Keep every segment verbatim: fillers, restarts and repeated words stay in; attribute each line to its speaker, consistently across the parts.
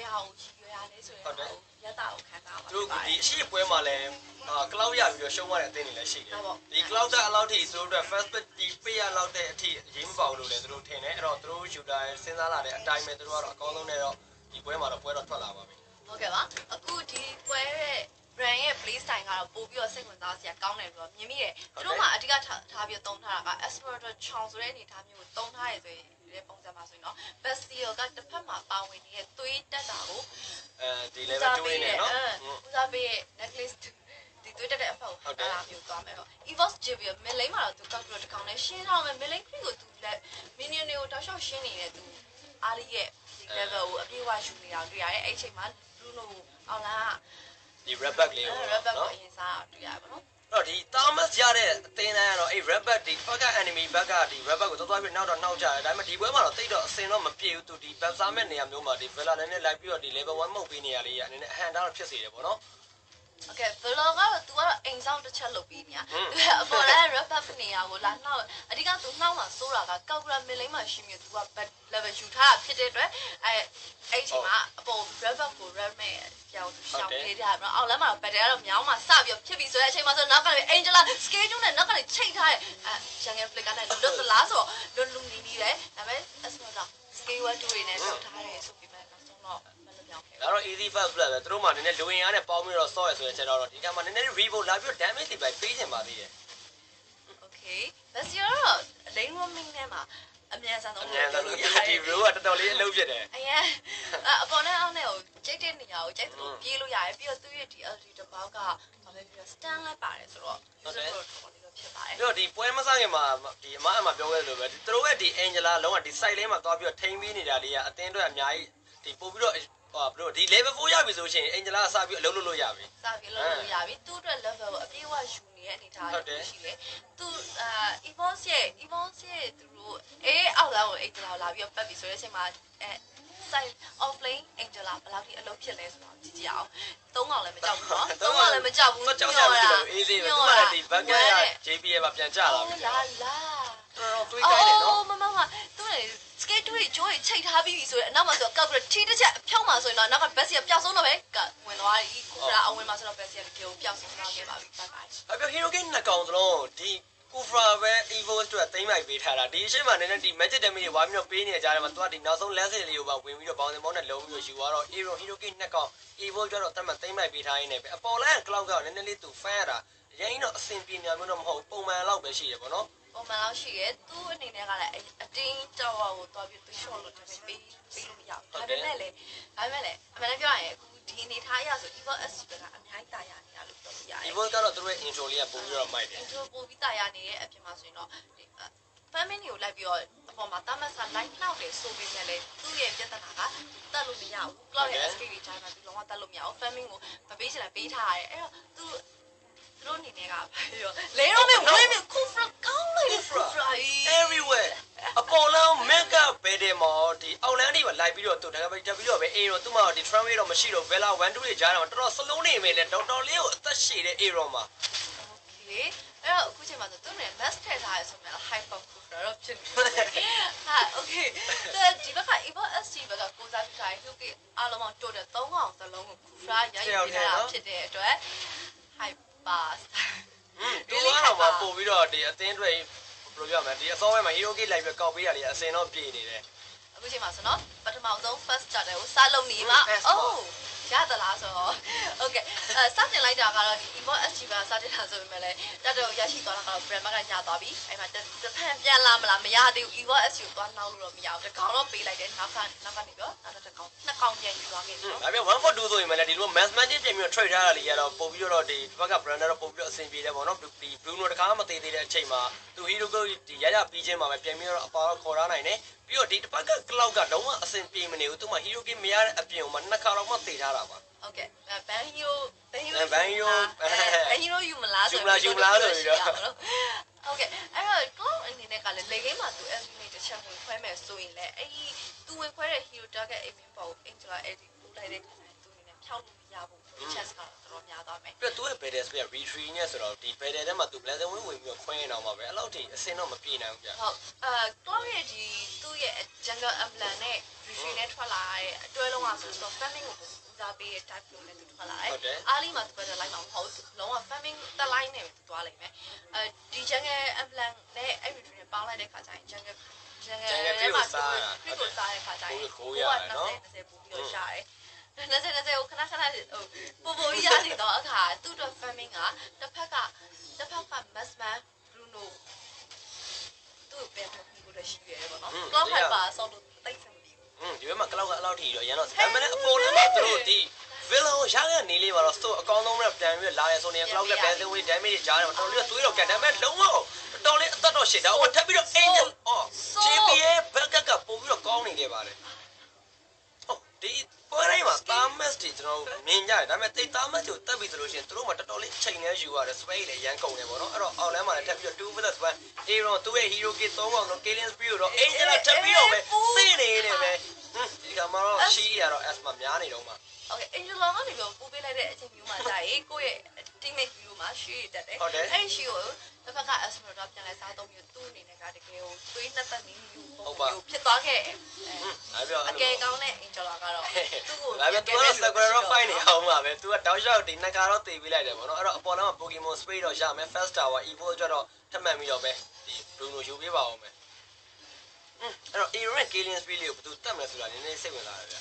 Speaker 1: 好去约下你所以好一大我看到嘛。
Speaker 2: သူဒီရှိပွဲမှာလည်းအာကလောက်ရပြီးတော့ရှုံးရတဲ့အသင်းတွေလည်းရှိတယ်ဒီကလောက်တဲ့အလောက်ထိသူတို့အတွက် first pick ဒီပေးရလောက်တဲ့အထိအရေးမပေါလို့လည်းသူတို့ထင်တယ်အဲ့တော့သူတို့ shooter စဉ်းစားလာတဲ့အတိုင်းပဲသူတို့ကတော့အကောင်းဆုံးနဲ့တော့ဒီပွဲမှာတော့ပွဲတော့ထွက်လာပါပြီ
Speaker 1: ဟုတ်ကဲ့ပါအခုဒီပွဲရဲ့ brand ရဲ့ play style ကတော့ပို့ပြီးတော့စိတ်ဝင်စားစရာကောင်းတယ်ပြီးတော့မြင်မိတယ်သူတို့မှာအဓိကထားပြီးသုံးထားတာက Esmeralda Chong ဆိုတဲ့အနေအထားမျိုးကိုသုံးထားရဆိုရင်ပုံစံပါဆိုရင်တော့ Bastille ကတစ်ဖက်မှာပါဝင်နေတဲ့သွေးတက်တာကို
Speaker 2: အဲဒီ level twoနဲ့နော်
Speaker 1: ဦးစားပေးရဲ့ necklace ဒီသွေးတက်တဲ့အဖက်ကိုအဲ့ဒါမျိုးသွားမယ်တော့ Evos Jibia မလိမ့်မှာတော့သူကောက်ပြီးတော့တစ်ကောင်နဲ့ရှင်းထားမယ်မလိမ့်ခရီကိုသူလက် minion တွေကိုတောက်လျှောက်ရှင်းနေတဲ့သူအားလေးရဲ့ level ကိုအပြည့်အဝယူနေတာတွေ့ရတယ်အဲ့ချိန်မှာ Bruno အောင်လာ
Speaker 2: ဒီ red back လေးကို
Speaker 1: red back ကိုအရင်စားတွေ့ရပါတော့
Speaker 2: တော့ဒီ Thomas ရတဲ့အသင်းတိုင်းကတော့အဲ့ red back ဒီ back enemy back ကဒီ red back ကိုသွားသွားပြီးနောက်တော့နောက်ကျတယ်ဒါပေမဲ့ဒီပွဲမှာတော့တိတ်တော့အစင်တော့မပြေဘူးသူဒီ back စားမဲ့နေရာမျိုးမှာဒီ Villa နဲ့နဲ့လိုက်ပြီးတော့ဒီ level one မှုတ်ပေးနေရလေးရအနေနဲ့အဟန်တောင်းဖြစ်စေတယ်ပေါ့နော်
Speaker 1: โอเค Villa ကတော့ तू ကတော့အိမ်ဆောင်တစ်ချက်လုပ်ပြီးနေတာအပေါ်လဲ red back နေရာကိုလာနှောက်အဓိက तू နှောက်မှာစိုးတာကကောက်ကရမစ်လိမ့်မှာရှိမြ तू က back level ယူထားတာဖြစ်တဲ့အတွက်အဲအဲ့ချိန်မှာအပေါ် red back ကို red မဲ့ပြောင်းရှောင်းလေးထားတယ်နော်အောက်လမ်းမှာ battery ကတော့မြောင်းမှာစပြီးဖြစ်ပြီးဆိုတဲ့အချိန်မှာဆိုနောက်ကနေ Angela schedule နဲ့နောက်ကနေချိန်ထားတဲ့အဲရန်ကန်ဖလစ်ကနဲ့လွတ်သလားဆိုတော့လွတ်လူနေနေတယ်ဒါပေမဲ့ Esmeralda scale one two နဲ့လောက်ထားတယ်ဆိုပြီးမှနောက်ဆုံးတော့မလွတ်မြောက်ခဲ့ဘူး
Speaker 2: ဒါတော့ easy fast flat ပဲသူတို့မှနည်းနည်းလူဝင်အားနဲ့ပေါင်းပြီးတော့ ဆော့ရဆိုတဲ့ချက်တော့ဒီကမှာနည်းနည်း revolt လာပြီးတော့ damage တွေပဲပေးချင်ပါသေးတယ်
Speaker 1: okay ဒါစီတော့ lane roaming နဲ့မှာအမြန်ဆုံး
Speaker 2: အမြန်ဆုံးဒီ rule ကတော်တော်လေးအလုပ်ဖြစ်တယ်
Speaker 1: အရင်အပေါ်နဲ့အောက်နဲ့ကိုကြိတ်တဲ့နေရာကိုကြိတ်သူပြေးလို့ရတယ်ပြီးတော့သူ့ရဲ့ဒီ L D တစ်ပေါက်ကဘာပဲပြီးတော့ stand လိုက်ပါတယ်ဆိုတော့ user တော့တော်တော်လေးတော့ဖြစ်ပါတယ်
Speaker 2: ပြီးတော့ဒီပွဲမစခင်မှာဒီအမအမပြောခဲ့သလိုပဲသူတို့ရဲ့ဒီ Angela လုံးဝဒီ site လေးမှာသွားပြီးတော့ထိန်းပြီးနေတာလေးကအတင်းအတွက်အများကြီးဒီပို့ပြီးတော့ဟောဘလို့ဒီ level four ရပြီဆိုရှင် Angela ကစပြီးအလုပ်လုပ်လို့ရပြီ
Speaker 1: စပြီးလုပ်လို့ရပြီသူ့အတွက် level ကိုအပြည့်အဝယူနေတဲ့အနေထားတွေရှိတယ်သူအာ Evos ရဲ့ Evos ရဲ့သူတို့အေးအောက်လာကို Angela လာပြီးတော့ပတ်ပြီးဆိုတဲ့အချိန်မှာအဲ side offlane Angela ဘယ်လောက်ထိအလုပ်ဖြစ်လဲဆိုတော့ကြည့်ကြအောင်သုံးកောင်လည်းမကြောက်ဘူးเนาะသုံးកောင်လည်းမကြောက်ဘူး
Speaker 2: ကြောက်ကြပြီလို့အေးသေးပဲသူကလည်းဒီ back ရ J P ရဲ့ပြန်ကြလာပြီ
Speaker 1: လာလာ
Speaker 2: တော်တော်တွေးခိုင်းတယ်နော်
Speaker 1: မမမသူ့လေ skate တွေကြိုးတွေချိတ်ထားပြီးပြီဆိုရင်အနောက်မှာဆိုကောက်ပြီးထီးတစ်ချက်ဖြောင်းမှာဆိုရင်တော့နောက်က best ကပျောက်ဆုံးတော့ပဲဝင်သွားပြီခုကအဝင်မှာဆိုတော့ best ကပြောပျောက်ဆုံးသွားခဲ့ပါပြီ bye bye
Speaker 2: အပြော hero game နှစ်ကောင်စလုံးဒီ Kufra ပဲ Evo အတွက်သိမ်းလိုက်ပေးထားတာဒီအရှိမနည်းနည်းဒီ magic damage တွေဝါပြီးတော့ပေးနေကြတယ်မှာသူကဒီနောက်ဆုံး last လေးကိုပါဝင်ပြီးတော့ဘောင်းစင်ဘောင်းနဲ့လုံးပြီးတော့ယူသွားတော့ hero hero game နှစ်ကောင် Evo ကျတော့တတ်မှတ်သိမ်းလိုက်ပေးထားရင်းနဲ့ပဲအပေါ်လန် cloud ကနည်းနည်းလေးသူ fan ရတာရင်းတော့အဆင်ပြေနေမျိုးတော့မဟုတ်ပုံမှန်လောက်ပဲရှိရပေါ့နော်
Speaker 1: ပုံမှန်လောက်ရှိရဲသူ့အနေနဲ့ကလည်းအတင်းကြောက်ဝါကိုတွားပြီးသူ short လို့တည်းပေးပေးလို့မရဘူးဒါပေမဲ့လည်းဒါပေမဲ့လည်းအမှန်တမ်းပြောရရင်အခုဒီအနေထားအရဆို Evo S ကအများကြီးတာရနေတာလို့ပြောလို့ရတယ်
Speaker 2: Evo ကတော့သူတို့ရဲ့ intro လေးကပုံပြီးတော့မိုက်တယ်
Speaker 1: intro ပို့ပြီးတာရနေတဲ့အပြင်မှာဆိုရင်တော့ family ကိုလိုက်ပြီးတော့အပေါ်မှာတာမတ်ဆာ line နှောက်တယ်ဆိုပေမဲ့လည်းသူ့ရဲ့ပြဿနာကတက်လို့မရဘူး cloud ရဲ့ escape တွေတိုင်းမှာသူလုံးဝတက်လို့မရဘူး family ကိုမပေးချင်တာပေးထားရတယ်အဲ့တော့သူသူတို့အနေနဲ့ကပြီးတော့လေတော့မဝင်းမခုဖရကောင်းလိုက်ဖရ
Speaker 2: everywhere အပေါ်လုံး mega ဘယ်တယ်မော်ဒီအောက်လန်းတွေပါလိုက်ပြီးတော့သူတကယ်တက်ပြီးတော့ပဲအေးတော့သူ့မှာဒီ tramway တော့မရှိတော့ Vela one two တွေကြားတော့တော်တော်စလုံးနေမယ်လေတော်တော်လေးကိုအသက်ရှည်တဲ့ Aero မှာ
Speaker 1: okay အဲ့တော့အခုချိန်မှာဆိုသူနဲ့ mask ထည့်ထားရဆိုမှလည်း hyper cool တော့ဖြစ်နေတယ်ဟာ okay ဒီဘက်က Evo S C ဘက်ကကိုစားပြထားရုပ်ကိအားလုံးတိုးတဲ့သုံးកောင်စလုံးကို cool ရရရနေတာဖြစ်တဲ့အတွက် hyper
Speaker 2: อืมဒီကတော့မှာပို့ပြီးတော့ဒီအသင်းတွေဘယ်လိုပြောမလဲဒီအစောပိုင်းမှာ hero kit လိုက်ပြီးကောက်ပေးရလေအစင်တော့ပြေနေတယ်
Speaker 1: အခုချိန်မှာဆိုတော့ပထမဆုံး first starter ကိုစလုံးနေမှာအိုးရသလားဆိုတော့ okay အဲစတင်လိုက်တာကတော့ဒီ Evo S G ပါစတင်တာဆိုပေမဲ့လည်းတက်တော့ရရှိသွားတာကတော့ brand ကရသွားပြီအဲ့မှာတစ်ဖန်ပြန်လာမလားမရသေးဘူး Evo S G ကိုသွားနှောက်လို့တော့မရဘူးတစ်ကောင်တော့ပေးလိုက်တယ်နောက်ကနောက်ကနေပြီးတော့နောက်တစ်ကောင်နှစ်ကောင်ပြန်ယူသွားခဲ့တယ်
Speaker 2: ဒါပေမဲ့one for twoဆိုရင်လည်းဒီလို mass magic ပြင်ပြီး trade ထားတာလေးရတော့ပို့ပြီးတော့ဒီဘက်က brand တော့ပို့ပြီးတော့အဆင်ပြေတယ်ပေါ့နော်ဒီ Bruno တခါမှမသေးသေးတဲ့အချိန်မှာသူ hero ကိုဒီရရပြီးချင်းမှာပဲပြန်ပြီးတော့အပါတော့ခေါ်ထားနိုင်တယ်ပြီးတော့ဒီတစ်ပတ်က cloud ကလုံးဝအဆင်ပြေမနေဘူးသူမှ hero game မရတဲ့အပြင်မှာနှစ်ခါတော့မှသေထားတာပါ
Speaker 1: ဟုတ်ကဲ့ဘန်ဟီယိုဘန်ဟီယို
Speaker 2: ဘန်ဟီယို
Speaker 1: ဘန်ဟီယိုယူမလား
Speaker 2: ဆိုပြီးယူမလားဆိုပြီးတော့
Speaker 1: ဟုတ်ကဲ့အဲ့တော့ကောင်းအနေနဲ့ကလည်းလေဂိမ်းမှာသူ S V တစ်ချက်ဝင်ခွဲမယ်ဆိုရင်လည်းအဲ့ဒီသူဝင်ခွဲတဲ့ hero target aim ပေါ့ Angela Eddy ပို့လိုက်တဲ့ခါကျရင်သူအနေနဲ့ဖြောက်လို့မရဘူး chance ကတော့တော်တော်များသွားမယ်
Speaker 2: ပြီးတော့သူ့ရဲ့ battle speed retreat နဲ့ဆိုတော့ဒီ battle ထဲမှာသူ blazing win ဝင်ပြီးတော့ခွဲနေအောင်ပါပဲအဲ့လောက်ထိအစင်တော့မပြေနိုင်ဘူးဗျ
Speaker 1: ဟုတ်အာ Claw ရဲ့ဒီသူ့ရဲ့ jungle emblem နဲ့ retreat နဲ့ထွက်လာတဲ့အတွဲလုံးကမှာဆိုတော့ family ကိုဦးစားပေးတဲ့ type လို့လည်းသူထွက်လာတယ်အားလေးမှာသူပဲလိုက်မှာမဟုတ်လုံးဝ family တက်လိုက်နေသူသွားလိမ့်မယ်အဲဒီ jungle ambulance နဲ့အဲ့ဒီတွေပေါင်းလိုက်တဲ့ခါကျရင် jungle jungle ထဲမှာသူကိုစားတဲ့ခါကျရင်ကိုက20 20ပို့ပြီးတော့ရှာတယ်နှစ်ဆက်နှစ်ဆက်ကိုခဏခဏဟိုပိုပိုကြီးရနေတော့အခါသူ့အတွက် family ကတစ်ဖက်ကတစ်ဖက်က Massman Bruno သူ့ပြန်ထုတ်ပြီးတော့ရှိရတယ်ပေါ့နော် cloud hyper ဆောက်လို့တိတ်ဆင်မပြီးဘူး
Speaker 2: อืมဒီဘက်မှာ cloud ကအလောက်ထိတော့ရန်တော့ဒါပေမဲ့အပေါ်ထဲမှာသူတို့ဒီ villain ကိုရတဲ့နေလေးမှာတော့ store အကောင်းဆုံးနဲ့ပြန်ပြီးလာရဲဆိုနေ cloud က benzin way damage တွေကြားတယ်တော်တော်လေးသွေးတော့ကန်ဒါပေမဲ့လုံးဝတော်တော်လေးအသက်တော့ရှစ်တာဟိုထပ်ပြီးတော့ angel အော် J P A ဘက်ကကပို့ပြီးတော့ကောင်းနေခဲ့ပါတယ်ဟုတ်ဒီပေါ်တိုင်းမှာ Thames တွေကျွန်တော်မြင်ကြတယ်ဒါပေမဲ့တိတ် Thames ကိုတက်ပြီးဆိုလို့ရှိရင်သူတို့မှတော်တော်လေးချိန်နေယူရတယ် space လည်းရန်ကုန်တယ်ပေါ့နော်အဲ့တော့ online မှာလည်းထပ်ပြီးတော့two versus one Aaron သူ့ရဲ့ hero kit သုံးကောင်တော့ Killing Spree ကိုတော့ Angel ထပ်ပြီးတော့ပဲသိနေနေပဲဒီကမှာတော့ရှိရတော့ S မှာများနေတော့မှာ
Speaker 1: Okay Angel ကနေပြီးပို့ပေးလိုက်တဲ့အချိန်မျိုးမှာကြာရေးကိုယ့်ရဲ့ teammate hero မှာရှိရတက်တယ်အဲ့ရှိကိုတစ်ဖက်က S မှာတော့ပြန်လဲစားသုံးမျိုးသူ့အနေနဲ့ကတကယ်ကိုသွေးနှစ်သက်နေမျိုးပုံမျိုးဖြစ်သွားခဲ့
Speaker 2: အဲ့ပြော
Speaker 1: အကယ်ကောင်းတဲ့ Angel ကတော့သူ့ကို
Speaker 2: ဒါပေမဲ့ तू ကတော့ Sakura တော့ fight နေအောင်ပါပဲ तू ကတောက်လျှောက်ဒီနှစ်ကတော့တေးပေးလိုက်တယ်ပေါ့နော်အဲ့တော့အပေါ်လမ်းမှာ Pokemon Space တော့ရမယ် Fast Tower Evo အတွက်တော့ထပ်မှန်ပြီးတော့ပဲဒီ Bruno ယူပေးပါအောင်မယ်အဲ့တော့ Aaron Killing Spree လေးကိုဘယ်သူတက်မလဲဆိုတာနည်းနည်းစိတ်ဝင်စားတယ်ဗျ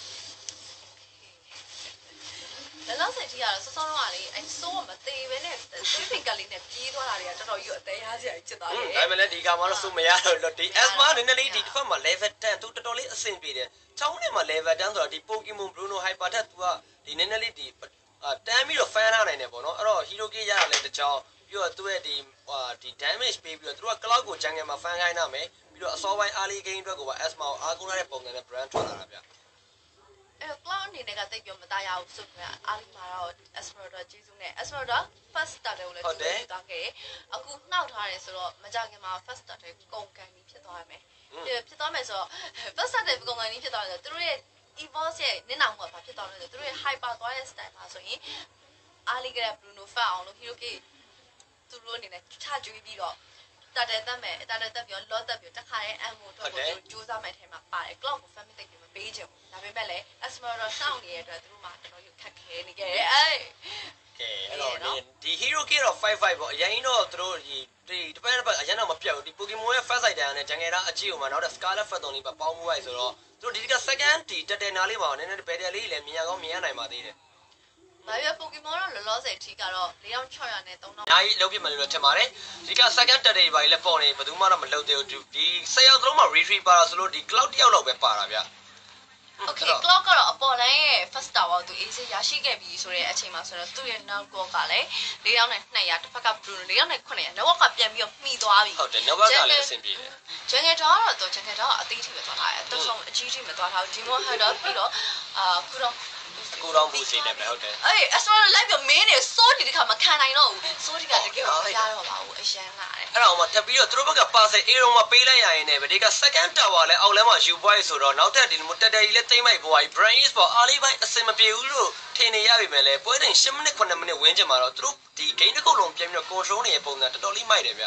Speaker 1: လည်းလောက်ဆက်ကြီးကတော့စောစောတော့ကလေအဲဆိုးမသေးပဲနဲ့သွေးပင်ကလေးနဲ့ပြေးသွားတာတွေကတော်တော်ကြီးအသေးရစရာကြီးဖြစ်သွားတယ်
Speaker 2: ဒါပေမဲ့လည်းဒီကမှာတော့ဆိုးမရတော့ဒီ Asma နည်းနည်းလေးဒီတစ်ဖက်မှာ level ten သူတော်တော်လေးအဆင်ပြေတယ်ချောင်းနဲ့မှာ level ten ဆိုတော့ဒီ Pokemon Bruno Hyper ထက် तू ကဒီနည်းနည်းလေးဒီတန်းပြီးတော့ fan ထားနိုင်တယ်ပေါ့နော်အဲ့တော့ Hero Kit ရတာလည်းတကြောင်ပြီးတော့သူ့ရဲ့ဒီဒီ damage ပေးပြီးတော့သူက cloud ကို jungle မှာ fan ခိုင်းတာမယ်ပြီးတော့အစောပိုင်း early game အတွက်ကိုပါ Asma ကိုအားကိုးရတဲ့ပုံစံနဲ့ brand ထွက်လာတာဗျ
Speaker 1: အဲ့တော့ cloud အနေနဲ့ကတိတ်ပြောမသားရဘူးဆိုတော့အားလုံးမှာတော့ Esmeralda ကျေးဇူးနဲ့ Esmeralda first starter ကိုလည်းသူ့သွားခဲ့အခုနှောက်ထားတယ်ဆိုတော့မကြခင်မှာ first starter ကုန်ကန်ပြီးဖြစ်သွားရမယ်ဖြစ်သွားမယ်ဆိုတော့ first starter ကုန်ကန်ပြီးဖြစ်သွားတယ်ဆိုတော့သူတို့ရဲ့ evolve ရဲ့နင်းနာမှုကဘာဖြစ်သွားလဲဆိုတော့သူတို့ရဲ့ hyper သွားတဲ့ style မှာဆိုရင်အားလေးက Bruno ဖတ်အောင်လို့ Hero Kit သူတို့အနေနဲ့ချကြွေးပြီးတော့တာတဲ့တက်မယ်တာတဲ့တက်ပြီးတော့ lot တက်ပြီးတခါရဲ့ ammo တော့ကိုကြိုးစားမယ်ထဲမှာပါတယ် cloud ကို family တိတ်ပြီးမပေးချင်ဘူးဒါပေမဲ့လည်း Esmeralda စောင့်နေတဲ့အတွက်သူတို့မှတော်တော်ခက်ခဲနေကြတယ်အဲ့
Speaker 2: ကဲအဲ့တော့ဒီ Hero Kit တော့five fiveပေါ့အရင်တော့သူတို့ဒီဒီတပတ်တစ်ပတ်အရင်တော့မပြတ်ဘူးဒီ Pokemon ရဲ့ first sider နဲ့ Jungle အကြည့်ဥမှာနောက်တော့ Scarlet Phantom လေးပါပေါင်းမှုလိုက်ဆိုတော့သူတို့ဒီက second ဒီတက်တယ်နာလေးမှာနည်းနည်း battle လေးလည်းမြင်ရကောင်းမြင်ရနိုင်ပါသေးတယ်
Speaker 1: ဘာပြ Pokemon တော့လောလောဆယ်အထိကတော့၄ထောင်၆ရာနဲ့၃ထောင်
Speaker 2: အများကြီးလုံးပြမယ်လို့ထင်ပါတယ်ဒီက second တက်တယ်ဘာကြီးလည်းပေါ်နေဘယ်သူမှတော့မလုပ်သေးဘူးဒီဆယ်ယောက်လုံးမှာ retreat ပါတာဆိုလို့ဒီ cloud တစ်ယောက်လောက်ပဲပါတာဗျ
Speaker 1: Okay clock ကတော့အပေါ်လမ်းရဲ့ first tower သူ easy ရရှိခဲ့ပြီဆိုတဲ့အချိန်မှာဆိုတော့သူ့ရဲ့ now clock ကလည်း၄ထောင်နဲ့၂ရာတစ်ဖက်က Bruno ၄ထောင်နဲ့9ရာ network ကပြန်ပြီးတော့မှီသွားပြီ
Speaker 2: ဟုတ်တယ် network ကလည်းအဆင်ပြေတယ်
Speaker 1: Jungle တော့တော့ Jungle တော့အသေးထိပဲသွားတာအတော့ဆုံးအကြီးကြီးမသွားထားဘူး Demon Hunter ပြီးတော့အာခုတော့
Speaker 2: ကိုတော့ဘူးစီနေပဲဟုတ်တယ်
Speaker 1: အေး Esmeralda လိုက်ပြီးမင်းနေစိုးဒီတခါမခံနိုင်တော့ဘူးစိုးဒီကတကယ်ကိုမရတော့ပါဘူးအရန်လာတယ်
Speaker 2: အဲ့တော့မှထပ်ပြီးတော့သူတို့ဘက်ကပါဆယ် Aaron မှာပေးလိုက်ရရင်လည်းဒီက second tower လည်းအောက်လမ်းမှာယူပွားရဆိုတော့နောက်ထပ်ဒီလိုတက်တက်ကြီးလည်းတိမ့်မိုက်ပွားကြီး brain sport အားလေးပိုင်းအစင်မပြေဘူးလို့ထင်နေရပြီမဲ့လည်းပွဲတင်၈မိနစ်9မိနစ်ဝန်းကျင်မှာတော့သူတို့ဒီ game တစ်ခုလုံးပြန်ပြီးတော့ control နေတဲ့ပုံစံတော်တော်လေးမိုက်တယ်ဗျ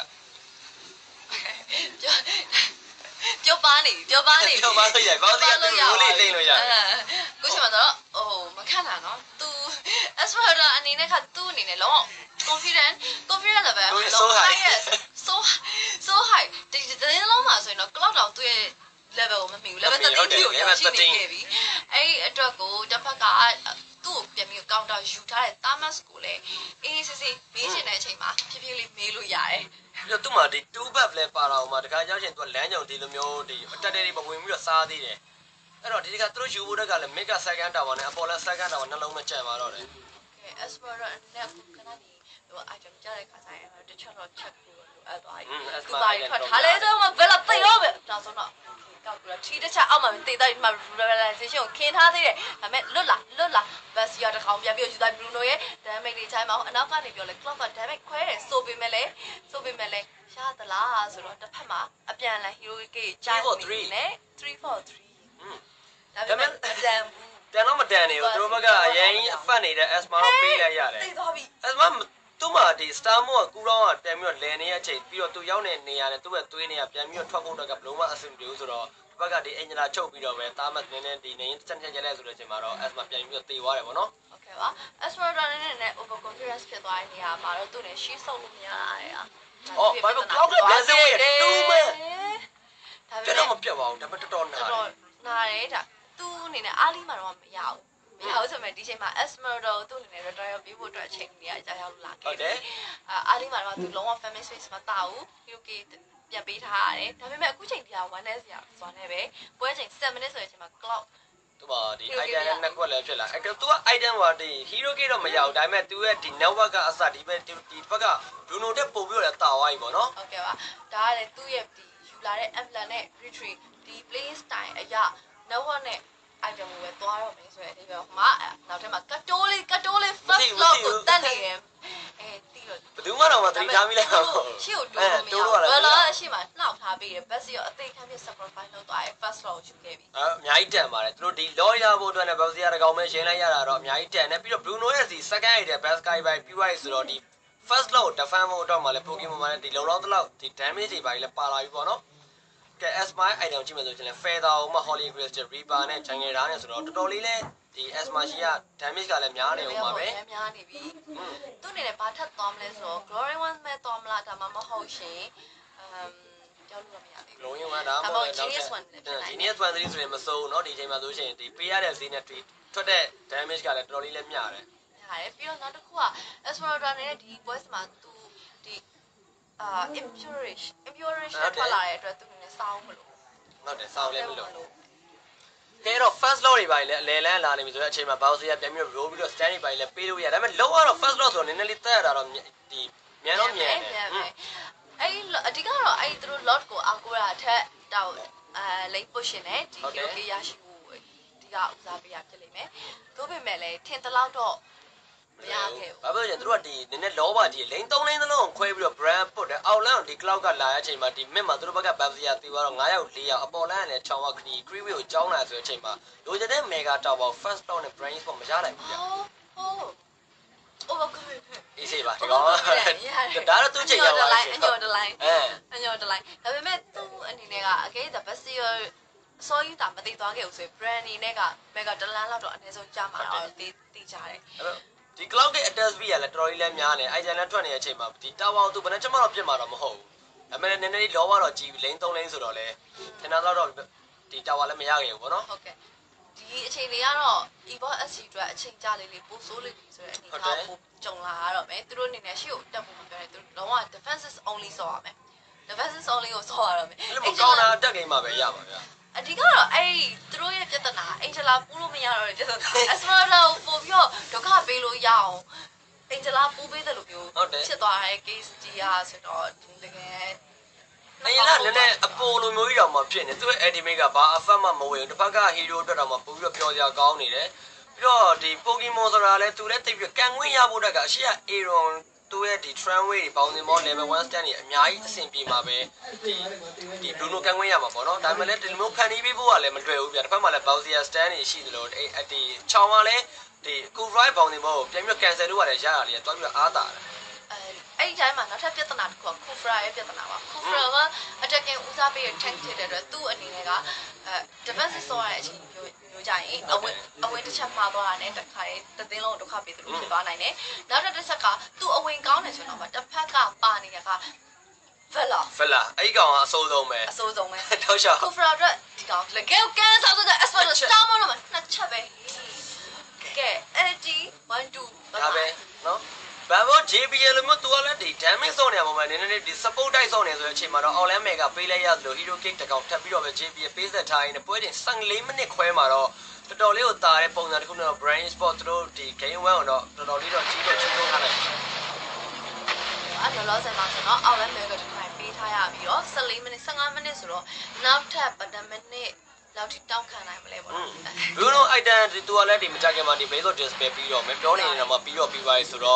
Speaker 1: ပြောပါနေပြောပါနေ
Speaker 2: ပြောပါလို့ရပါဘူးဒီကရိုးလေးလိမ့်လို့ရတယ်
Speaker 1: ကိုရှင်မတော့ဟိုမခန့်တာနော် तू Esmeralda အနေနဲ့ကသူ့အနေနဲ့လုံး confident confident level
Speaker 2: ဆို high
Speaker 1: so so high ဒီတဲ့လုံးမှာဆိုရင်တော့ cloud တောင်သူ့ရဲ့ level ကိုမမီဘူး level thirteenကိုရောက်ရှိနေခဲ့ပြီအဲ့ဒီအတွက်ကိုတစ်ဖက်ကသူ့ကိုပြန်ပြီး counter ယူထားတဲ့ Thames ကိုလည်းအေးစစ်စစ်မေးချင်တဲ့အချိန်မှာဖြည်းဖြည်းလေးမေးလို့ရတယ်
Speaker 2: ပြီးတော့သူ့မှာဒီ two buff လဲပါတော့မှာတခါကြောက်ချင်းသူကလမ်းကြောင်ဒီလိုမျိုးဒီအတက်တဲတွေပဝင်ပြီးတော့စားသေးတယ်အဲ့တော့ဒီကသူတို့ယူဖို့တက်ကလည်း mega second tower နဲ့ Apollo second tower နှလုံးနဲ့ကြံပါတော့တယ်
Speaker 1: Okay Esmeralda နဲ့ခုခဏနေဟို item ကြားတဲ့ခါကျရင်တစ်ချက်တော့ check ဖို့လိုအပ်သွားပြီသူပါထွက်ထားလဲတော့ဘယ်လောက်သိတော့ပဲနောက်ဆုံးတော့ကောက်ပြီးတော့ထီးတစ်ချက်အောက်မှာတေးတိုင်းမှာ realization ကိုခင်းထားသေးတယ်ဒါပေမဲ့လွတ်လာလွတ်လာ bus ရတစ်ကောင်ပြန်ပြီးယူလိုက် Bruno ရဲ့ damage တွေချိုင်းမအောင်အနောက်ကနေပြောလဲ clock က damage ခွဲတယ်ဆိုပေမဲ့လဲဆိုပေမဲ့လဲရသလားဆိုတော့တစ်ဖက်မှာအပြန်လန် hero ကေချိုင်းနေနဲ့three four three ဒါပေမဲ့အတန်ဘူး
Speaker 2: တန်တော့မတန်နေဘူးသူတို့ဘက်ကအရင်အဖတ်နေတဲ့ Asma ကိုပေးလိုက်ရတယ်
Speaker 1: သိသွားပြီ
Speaker 2: Asma သူ့မှာဒီ Star Moon ကကူတော့တန်ပြီးတော့လည်နေရချိန်ပြီးတော့သူရောက်နေနေရတယ်သူ့ရဲ့သွေးနေရပြန်ပြီးတော့ထွက်ဖို့တော့ကဘလုံးမအဆင်ပြေဘူးဆိုတော့ဘက်ကဒီအင်ဂျင်နာချုပ်ပြီးတော့ပဲတားမှနည်းနည်းဒီနေရင်စက်ချက်ချက်လဲဆိုတဲ့အချိန်မှာတော့ S မှာပြန်ပြီးတော့တေသွားတယ်ပေါ့နော်
Speaker 1: โอเคပါ Esmeralda နဲ့နဲ့ over confidence ဖြစ်သွားတဲ့နေရာမှာတော့သူနဲ့ she ဆုပ်လို့မရတာလေอ่ะ
Speaker 2: အော်ဘာလို့ကောက်ကပြန်စေးရတူးမဲဒါပေမဲ့မပြတ်ပါဘူးဒါပေမဲ့တော်တော်နားတယ်
Speaker 1: နားတယ်ဒါသူအနေနဲ့အားလီမှာတော့မရဘူးမရဘူးဆိုမဲ့ဒီချိန်မှာ Esmeralda ကိုသူ့အနေနဲ့ retire ပြီးဖို့အတွက်အချိန်ကြီးရကြာရောက်လာခဲ့တယ်အားလီမှာတော့သူလုံးဝ family space မတာဘူး U K ပြန်ပေးထားရတယ်ဒါပေမဲ့အခုချိန်တရား one days ရာစွာနဲ့ပဲပွဲချိန်seven minutes ဆိုတဲ့အချိန်မှာ clock
Speaker 2: သူပါဒီ item နဲ့နှစ်ခွက်လည်းဖြစ်လာအဲ့တော့ तू က item ဟောဒီ hero key တော့မရဘူးဒါပေမဲ့ तू ရဲ့ဒီ network ကအစဒီဘက်ဒီဘက်က Bruno တက်ပို့ပြီးတော့တာဝိုင်းပေါ့နော်
Speaker 1: ဟုတ်ကဲ့ပါဒါကလည်းသူ့ရဲ့ဒီယူလာတဲ့ emblem နဲ့ retreat ဒီ play style အရာ network နဲ့ item ကိုပဲသွားတော့မယ်ဆိုတဲ့အဓိပ္ပာယ်ဟိုမှာနောက်ထပ်မှာကတိုးလေးကတိုးလေး first block ကိုတက်နေတယ်အဲတီးတော့
Speaker 2: ဘယ်သူမှတော့မသတိထားမိလိုက်ပါဘူး
Speaker 1: ရှေ့ကိုတိုးလို့မရဘူးဘယ်လိုအရှိမှနှောက်ထားပေးတယ်ဘက်စီရောအသေးခံပြ sacrifice လုပ်သွားတယ် first block ကိုယူခဲ့ပြီ
Speaker 2: အဲအများကြီးတန်ပါတယ်သူတို့ဒီ law ရဖို့အတွက်နဲ့ boss ရတဲ့ကောင်ပဲရှင်းလိုက်ရတာတော့အများကြီးတန်တယ်ပြီးတော့ Bruno ရဲ့ဒီ second item best guy ပဲပြီးသွားပြီဆိုတော့ဒီ first law ကို defend ဖို့တော့မှလည်း Pokemon မှာလည်းဒီလုံလောက်တလောက်ဒီ damage တွေပါကြီးလည်းပါလာပြီပေါ့နော်ကဲ S mile item ကြည့်မယ်ဆိုရင်လည်း feather ဟိုမှာ Holy Crystal Reaper နဲ့ Jungle ဓာတ်နဲ့ဆိုတော့တော်တော်လေးလည်းဒီ S mile ရှိက damage ကလည်းများနေဦးမှာပဲ
Speaker 1: များနေပြီသူ့အနေနဲ့ဘာထပ်သွားမလဲဆိုတော့ Glory One မဲ့သွားမလားဒါမှမဟုတ်ရှင်အမ်ကြောက်လို့မရသေးဘူး
Speaker 2: Glory One ဒါမှမဟုတ် Genius One Genius One ဆိုရင်မစိုးဘူးเนาะဒီချိန်မှာဆိုရှင်ဒီပေးရတဲ့ဈေးနဲ့ထွက်တဲ့ damage ကလည်းတော်တော်လေးလည်းများတယ်
Speaker 1: များတယ်ပြီးတော့နောက်တစ်ခုက Esmeralda နဲ့ဒီ boys မှာသူဒီအာ impurish impurish နဲ့ထွက်လာတဲ့အတွက်သူနဲ့စောင်းမလို့
Speaker 2: ဟုတ်တယ်စောင်းလည်းမလို့ကဲတော့ first law တွေပါလေအလဲလန်းလာနေပြီဆိုတဲ့အချိန်မှာ bounce ရပြန်ပြီး roll ပြီးတော့ stand တွေပါလေပေးလို့ရဒါပေမဲ့လုံးဝတော့ first law ဆိုတော့နည်းနည်းလေးတက်ရတာတော့ဒီမြန်တော့မြန်တယ်
Speaker 1: အဲ့အဓိကတော့အဲ့သူတို့ lot ကိုအောက်ကိုရထက်တော့အဲ late push နဲ့ဒီ hero ရရှိဖို့ဒီကဦးစားပေးရဖြစ်လိမ့်မယ်သို့ပေမဲ့လည်းထင်တလောက်တော့မရခဲ့ဘူး
Speaker 2: ဘာဖြစ်လဲသူတို့ကဒီနည်းနည်းလောပါကြီးလိန်သုံးလိန်သလုံးခွဲပြီးတော့ brand ပုတ်တယ်အောက်လန်းဒီ cloud ကလာတဲ့အချိန်မှာဒီ mid မှာသူတို့ဘက်က Bavia တီးသွားတော့9ယောက်4ယောက်အပေါ်လန်းကလည်း6ယောက်ခရီး Creeway ကိုကြောင်းလာဆိုတဲ့အချိန်မှာလိုချင်တဲ့ mega tower first block နဲ့ brains ပေါ့မရနိုင်ဘူးဗျ
Speaker 1: ဟုတ်ဟုတ် over cover
Speaker 2: အေးစေးပါဒီကောင်ဒါတော့သူ့ချိန်ရောက်လာတယ်
Speaker 1: အညော်တလိုင်းအညော်တလိုင်းဒါပေမဲ့သူ့အနေနဲ့က again the best year စောယူတာမသိသွားခဲ့ဘူးဆိုရင် brand အနေနဲ့က mega တလန်းလောက်တော့အနည်းဆုံးကြားမှာတော့သိသိကြတယ်
Speaker 2: ဒီ cloud ရဲ့ attach speed ကလည်းတော်တော်လေးလည်းများနေ item လည်းထွက်နေတဲ့အချိန်မှာဒီ tower သူဘယ်နဲ့ချက်မှတော့ပြစ်မှာတော့မဟုတ်ဘူးဒါပေမဲ့နည်းနည်းလေးလောဘတော့ကြီးလိန်သုံးလိန်ဆိုတော့လေခဏတော့ဒီ tower လည်းမရခဲ့ဘူးပေါ့နော်
Speaker 1: ဟုတ်ကဲ့ဒီအချိန်လေးကတော့ Evo S C အတွက်အချိန်ကြာလေးလေးပို့ဆိုးလေးဆိုတဲ့အနေအထားကိုကြုံလာရတော့မယ်သူတို့အနေနဲ့ရှေ့ကိုတက်ဖို့မပြောနဲ့သူတို့လုံးဝ defenses only ဆော့ရမယ် defenses only ကိုဆော့ရတော့မယ်
Speaker 2: အဲ့လိုကောင်းတာတက်ကိန်းမှာပဲရပါဗျာ
Speaker 1: အဓိကတော့အဲ့သူတို့ရဲ့ပြဿနာအင်ဂျလာပူးလို့မရတော့တဲ့ပြဿနာ Esmeralda ကိုပို့ပြီးတော့ဒုက္ခပေးလို့ရအောင်အင်ဂျလာပူးပေးတယ်လို့မျိုးဖြစ်သွားတဲ့ case ကြီးอ่ะဆိုတော့တကယ်
Speaker 2: အဲ့လာနည်းနည်းအပေါ်လိုမျိုးကြီးတော့မှဖြစ်နေသူ့ရဲ့ ultimate ကဘာ effect မှမဝင်ဘူးတစ်ဖက်က hero အတွက်တော့မှပို့ပြီးတော့ပြောစရာကောင်းနေတယ်ပြီးတော့ဒီ Pokemon ဆိုတာလဲသူလည်းတိတ်ပြီးကန်ခွင့်ရဖို့တက်ကရှေ့က Aeronသူ့ရဲ့ဒီ tramway တွေပေါင်းစင်မော level one stand တွေအများကြီးအဆင်ပြေမှာပဲဒီဒီ Bruno ကန်ခွင့်ရမှာပေါ့နော်ဒါပေမဲ့လည်းဒီလိုမျိုးဖန်တီးပေးဖို့ကလည်းမလွယ်ဘူးဗျတစ်ဖက်မှာလည်း Bowser stand တွေရှိသလိုအဲ့ဒီချောင်းကလည်းဒီ Coolroy ပေါင်းစင်မောကိုပြန်ပြီး cancel လုပ်ရတယ်ရတာလေတွားပြီးတော့အားတာတယ်
Speaker 1: အဲအဲ့ဒီတိုင်းမှာနောက်ထပ်ပြဿနာတစ်ခုက Kufra ရဲ့ပြဿနာပါ Kufra က attacking ဦးစားပေးတဲ့ tank ဖြစ်တဲ့အတွက်သူ့အနေနဲ့ကအဲ defense ဆော့ရတဲ့အချိန်မျိုးမျိုးကြရင်အဝင်အဝင်တစ်ချက်မှားသွားတာနဲ့တစ်ခါတည်းတသိန်းလုံးဒုက္ခပေးသလိုဖြစ်သွားနိုင်တယ်နောက်တစ်ချက်ကသူ့အဝင်ကောင်းတယ်ဆိုတော့တစ်ဖက်ကပါနေတဲ့က Vela
Speaker 2: Vela အဲ့ဒီကောင်ကအဆိုးဆုံးပဲ
Speaker 1: အဆိုးဆုံးပဲ
Speaker 2: ထောက်ရှောက်
Speaker 1: Kufra အတွက်ဒီကောင်လည်းကဲကန်ဆောက်ဆိုတဲ့ Esmeralda star မလို့နှစ်ချက်ပဲကဲအဲ့ဒီone two
Speaker 2: ဒါပဲနော်ဘာမို့ J B L လို့ तू ကလည်းဒီ damage ဆော့နေရမှာပဲနည်းနည်းဒီ support တိုက်ဆော့နေဆိုတဲ့အချိန်မှာတော့ online mega ပေးလိုက်ရသလို hero kick တကောင်ထပ်ပြီးတော့ပဲ J B L ပေးဆက်ထားရင်ပွဲတင်fourteenမိနစ်ခွဲမှာတော့တော်တော်လေးကိုတာတဲ့ပုံစံတစ်ခုနဲ့တော့ brain sport သူတို့ဒီ game one တော့တော်တော်လေးတော့ကြီးတော့ကြီးဆုံးထားနိုင်တယ်
Speaker 1: အဲ့တော့လောဆယ်မှာဆိုတော့ online mega တစ်ခိုင်ပေးထားရပြီးတော့fourteenမိနစ်fifteenမိနစ်ဆိုတော့နောက်ထပ်ပဒမိနစ်လောက်ထိတောင်းခံနိုင်မလဲပေါ့နော်
Speaker 2: ဘလူးနို item ဒီ तू ကလည်းဒီမကြခင်မှာဒီ base of display ပြီးတော့မပြောနေနေတော့မှပြီးတော့ပြီးပါပြီဆိုတော့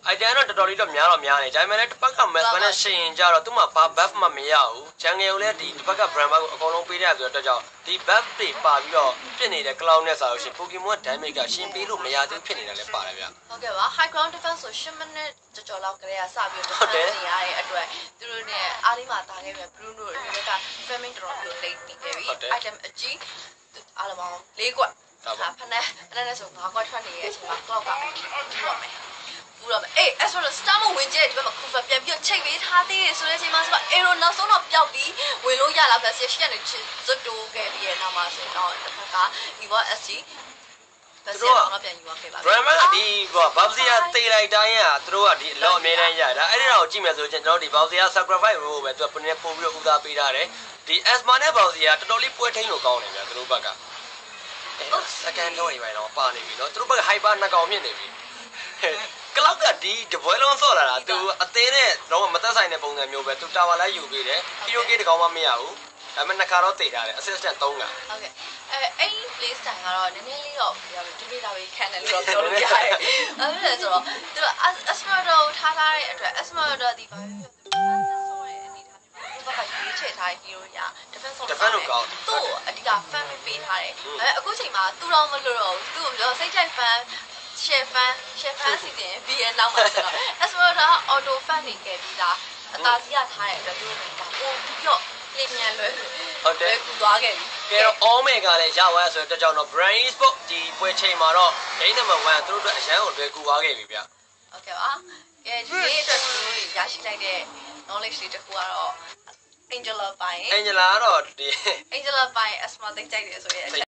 Speaker 2: အိုက်တန်တော့တော်တော်လေးတော့များတော့များနေဒါပေမဲ့လည်းတစ်ပတ်က match ပဲနဲ့ရှင်ကြတော့သူ့မှာဘာ buff မှမရဘူးဂျန်ငယ်ကိုလည်းဒီတစ်ပတ်က brand ကိုအကုန်လုံးပေးတဲ့ဆိုတော့ကြောင့်ဒီ buff တွေပါပြီးတော့ဖြစ်နေတဲ့ cloud နဲ့ဆိုလို့ရှိရင် Pokemon damage ကရှင်ပေးလို့မရသေးဖြစ်နေတာလည်းပါတယ်ဗျ
Speaker 1: ဟုတ်ကဲ့ပါ high ground defense ဆိုten မိနစ်ကြော်ကြော်လောက်ကလေးကစပြီးတော့ defense နေရတဲ့အတွက်သူတို့နဲ့အားလေးမှာတာခဲ့ပြန် Bruno အနေနဲ့က farming တော်တော်ပြီးလိမ့်နေခဲ့ပြီ item အကြီးအားလုံးပေါင်း၄ကွက်ဟာဖနက်ဖနက်နဲ့ဆို၅ကွက်ထွက်နေတဲ့အချိန်မှာ cloud ကပြီးတော့မယ်ဘူးတော့အေးအဲ့ဆိုတော့ star မဝင်ကြတဲ့ဒီဘက်မှာ cover ပြန်ပြီးချိန်ပေးထားသေးတယ်ဆိုတဲ့အချိန်မှာဆိုတော့ arrow နောက်ဆုံးတော့ပျောက်ပြီးဝင်လို့ရလာပဲဆက်ရှိနေချစ်ဇွတ်တိုးခဲ့ပြီးရနောက်မှာဆိုတော့တစ်ခါက Evo เอส จี ဘယ်တော့မှပြန်ယူခဲ့ပါဘူး
Speaker 2: brand ကဒီဘာဘာစီယာတေးလိုက်တိုင်းကသူတို့ကဒီအလောအမြဲတမ်းရတာအဲ့ဒီတော့ကြည့်မယ်ဆိုရင်ကျွန်တော်တို့ဒီဘာစီယာ sacrifice ကိုပဲသူကပုံနဲ့ပို့ပြီးတော့ဦးစားပေးထားတယ်ဒီ asma နဲ့ဘာစီယာတော်တော်လေးပွဲထိန်လို့ကောင်းတယ်ဗျာသူတို့ဘက်ကအဲ့ second တော့နေပါတော့ပါနေပြီเนาะသူတို့ဘက်က hyper နှစ်ကောင်မြင့်နေပြီကလောက်ကဒီတပွဲလုံးဆော့လာတာသူအသေးနဲ့တော့မသက်ဆိုင်တဲ့ပုံစံမျိုးပဲသူတာဝါလိုက်ယူပေးတယ်ဟီရိုကေတကောင်မှမရဘူးဒါပေမဲ့နှစ်ခါတော့တေထားတယ် assistant သုံးခါ
Speaker 1: ဟုတ်ကဲ့အဲအဲ့ play style ကတော့နည်းနည်းလေးတော့ဒီမေတာပဲခံတယ်လို့ပြောလို့ရတယ်အဲ့ဒါဆိုတော့သူက asmado ထားထားတဲ့အတွက် asmado ဒီဘာပဲပြောဆိုရဲအနေထားမျိုးမှာသူကရွေးချယ်ထားတဲ့ hero ညာ defense
Speaker 2: လို့ defense လို့ကောင်း
Speaker 1: သူ့အဓိက fan ပေးထားတယ်အဲအခုချိန်မှာသူတော့မလို့တော့သူ့ကိုစိတ်ကြိုက် fan share fan share fan စီစဉ် V N လောက်မှာဆိုတော့ asmado auto fan နေခဲ့ပြီးသားအသာစီးရထားတဲ့အတွက်သူတို့ကပို့ပြီးတော့လင်းမြန်လွယ်
Speaker 2: ဟုတ်တယ်
Speaker 1: ကူသွားခဲ့ပြီ
Speaker 2: ကဲတော့ Omega ကလည်းရသွားဆိုတော့ကြောင့်တော့ Brain Sport ဒီပွဲချိန်မှာတော့ game number one သူတို့အတွက်အရန်ကိုလွယ်ကူသွားခဲ့ပြီဗျ
Speaker 1: ဟုတ်ကဲ့ပါကဲဒီနေ့အတွက်သူတို့ရရှိလိုက်တဲ့ knowledge တွေတခုကတော့ Angela ပိုင်း
Speaker 2: Angela ကတော့ဒီ
Speaker 1: Angela ပိုင်း asthma သိကြိုက်တယ်ဆိုရဲ